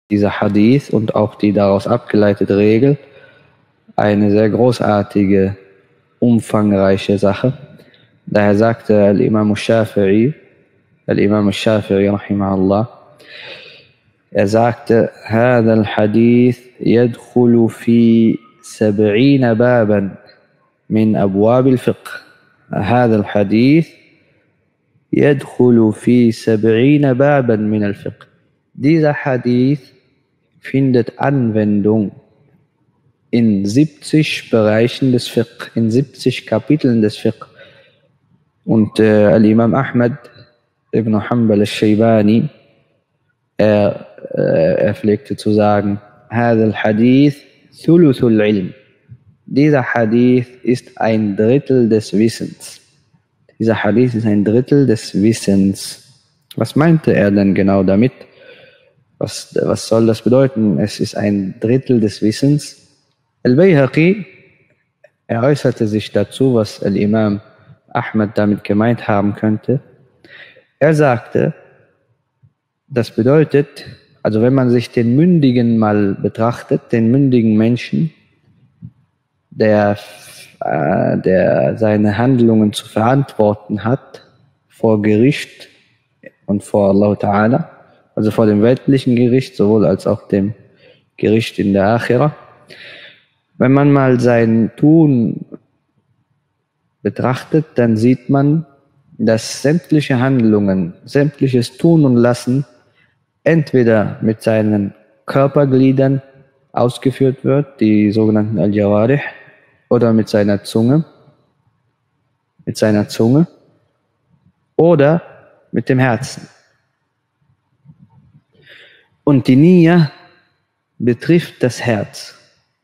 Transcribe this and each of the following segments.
dieser Hadith und auch die daraus abgeleitete Regel eine sehr großartige, umfangreiche Sache. Daher sagte Al-Imam al-Shafi'i rahimahullah, er sagte, هذا الحديث يدخل في 70 بابا من أبواب الفقه. هذا الحديث يدخل في 70 بابا من الفقه. Dieser Hadith findet Anwendung in 70 Bereichen des Fiqh, in 70 Kapiteln des Fiqh. Und Al-Imam Ahmad ibn Hanbal al-Shaybani, er pflegte zu sagen, هذا الحديث ثلث العلم. Dieser Hadith ist ein Drittel des Wissens. Dieser Hadith ist ein Drittel des Wissens. Was meinte er denn genau damit? Was soll das bedeuten? Es ist ein Drittel des Wissens. Al-Bayhaqi, er äußerte sich dazu, was Al-Imam Ahmad damit gemeint haben könnte. Er sagte, das bedeutet, also wenn man sich den Mündigen mal betrachtet, den mündigen Menschen, der seine Handlungen zu verantworten hat vor Gericht und vor Allah Ta'ala, also vor dem weltlichen Gericht, sowohl als auch dem Gericht in der Akhira. Wenn man mal sein Tun betrachtet, dann sieht man, dass sämtliche Handlungen, sämtliches Tun und Lassen entweder mit seinen Körpergliedern ausgeführt wird, die sogenannten Al-Jawarih, oder mit seiner Zunge, oder mit dem Herzen. Und die Niyya betrifft das Herz.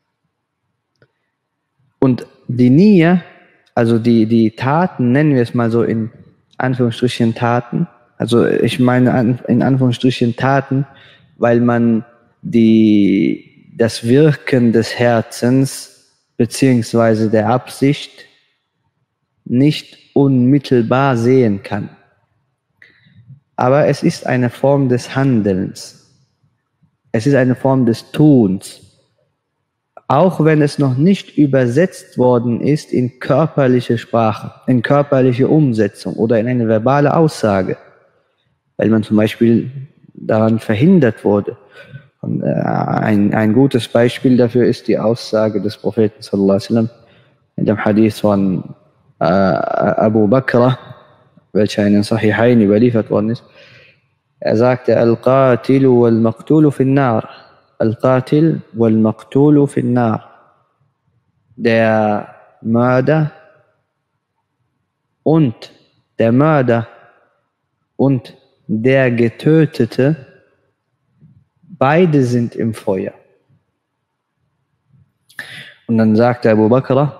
Und die Niyya, also die Taten, nennen wir es mal so in Anführungsstrichen Taten, also ich meine in Anführungsstrichen Taten, weil man das Wirken des Herzens beziehungsweise der Absicht nicht unmittelbar sehen kann. Aber es ist eine Form des Handelns. Es ist eine Form des Tuns. Auch wenn es noch nicht übersetzt worden ist in körperliche Sprache, in körperliche Umsetzung oder in eine verbale Aussage, weil man zum Beispiel daran verhindert wurde. Und ein gutes Beispiel dafür ist die Aussage des Propheten sallallahu alaihi wasallam in dem Hadith von Abu Bakr, welcher in den Sahihain überliefert worden ist. Er sagte, Al-Qatilu wal-Maqtulu fin-Nar. Al-Qatil wal-Maqtulu fin-Nar. Der Mörder und der Getötete, beide sind im Feuer. Und dann sagte Abu Bakr,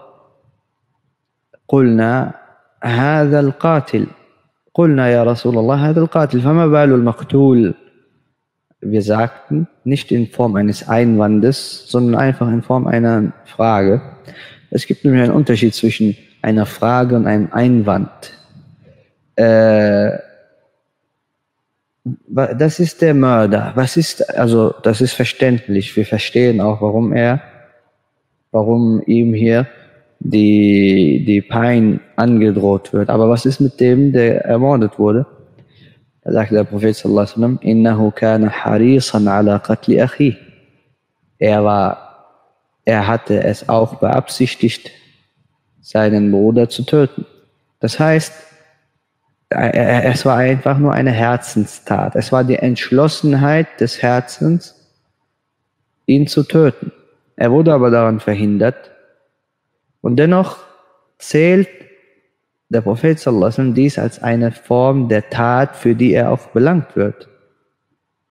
قلنا هذا القاتل قلنا يا رسول الله هذا القاتل فما بال المقتول. Wir sagten, nicht in Form eines Einwandes, sondern einfach in Form einer Frage. Es gibt nämlich einen Unterschied zwischen einer Frage und einem Einwand. Das ist der Mörder. Das ist verständlich. Wir verstehen auch, warum ihm hier die Pein angedroht wird. Aber was ist mit dem, der ermordet wurde? Da sagte der Prophet sallallahu alaihi wasallam, innahu kana harisan ala qatli akhi. Er hatte es auch beabsichtigt, seinen Bruder zu töten. Das heißt, es war einfach nur eine Herzenstat. Es war die Entschlossenheit des Herzens, ihn zu töten. Er wurde aber daran verhindert. Und dennoch zählt der Prophet sallallahu alaihi wasallam dies als eine Form der Tat, für die er auch belangt wird.